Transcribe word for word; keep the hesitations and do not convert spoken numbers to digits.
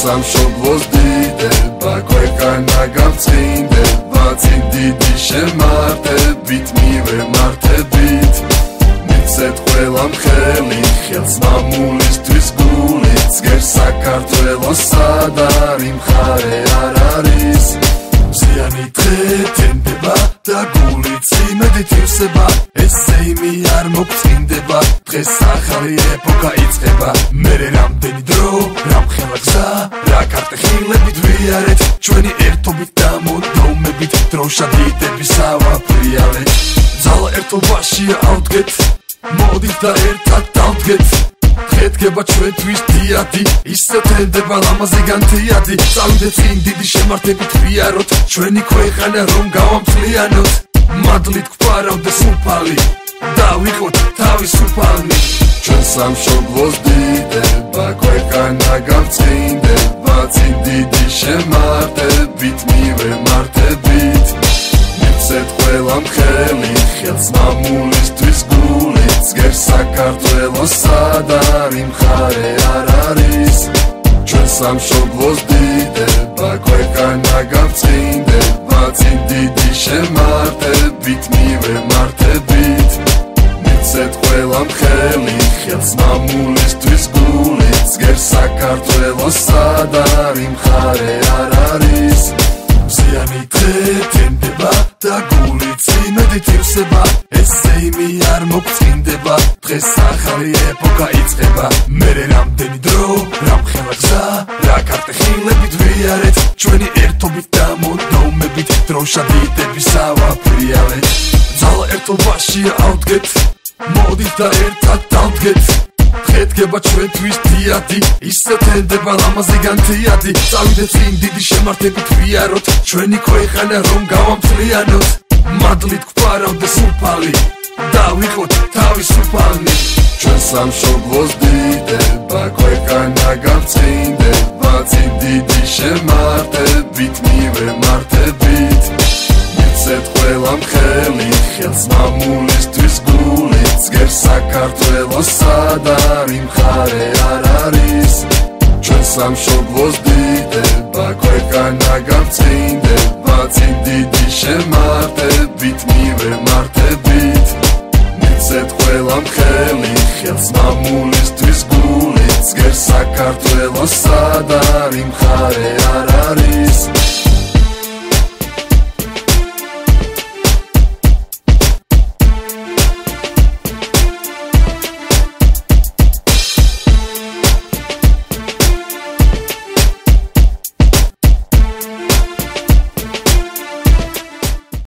სამშობლოს დიდება ქვეყანა გავწინდება წინ დიდი შემართებით მივემართებით მიცეთ ყველა მხელი ხელს მამულისთვის გულიც გერ საქართველოს სადარი მხარე არ არის მზიანი დღე თენდება და გულიც იმედით ივსება ესე იმი არ მოგწინდება დღეს ახალი ეპოქა იწყება მერე რამდენი დრო რამ ხელა გზა რა კარტეხილებით ვიარეთ ჩვენი ერთობით და მონდომებით დროშა დიდების ავაფრიალეთ ძალა ერთობაშია ავდგეთ მოდით და ერთად დავდგეთ დგება ჩვენთვის დიადი ისე თენდება ლამაზე განთიადი წავიდეთ წინ დიდი შემართებით ვიაროთ ჩვენი ქვეყანა რომ გავამთლიანოთ მადლით გვფარავდეს უფალი და ვიყოთ თავისუფალნი ჩვენ სამშობლოს დიდება ქვეყანა გავწინდება წინ დიდი შემართებით მივემართებით მიცეთ ყველა მხელი ხელს მამულისთვის გულიც გერ საქართველოს სადარი მხარე არ არის ჩვენ სამშობლოს დიდება ქვეყანა გავწინდება წინ დიდი შემართებით მივემართებით მიცეთ ყველა მხელი ხელს მამულისთვის გულიც გერ საქართველოს სადარი მხარე არ არის მზიანი დღე თენდება და გულიც იმედით ივსება ესე იმი არ მოგწინდება დღეს ახალი ეპოქა იწყება მერე რამდენი დრო რამ ხელა გზა რა კარტეხილებით ვიარეთ ჩვენი ერთობით და მონდომებით დროშა დიდების ავაფრიალეთ ძალა ერთობაშია ავდგეთ მოდით და ერთად დავდგეთ დგება ჩვენთვის დიადი ისე თენდება ლამაზე განთიადი წავიდეთ წინ დიდი შემართებით ვიაროთ ჩვენი ქვეყანა რომ გავამთლიანოთ მადლით გვფარავდეს უფალი და ვიყოთ თავისუფალნი ჩვენ სამშობლოს დიდება ქვეყანა გავწინდება წინ დიდი შემართებით მივემართებით მიცეთ ყველა მხელი ხელს მამულისთვის გულიც გერ საქართველოს სადარი მხარე არ არის ჩვენ სამშობლოს დიდება ქვეყანა გავწინდება წინ დიდი შემართებით მივემართებით მიცეთ ყველა მხელი ხელს მამულისთვის გულიც გერ საქართველოს სადარი მხარე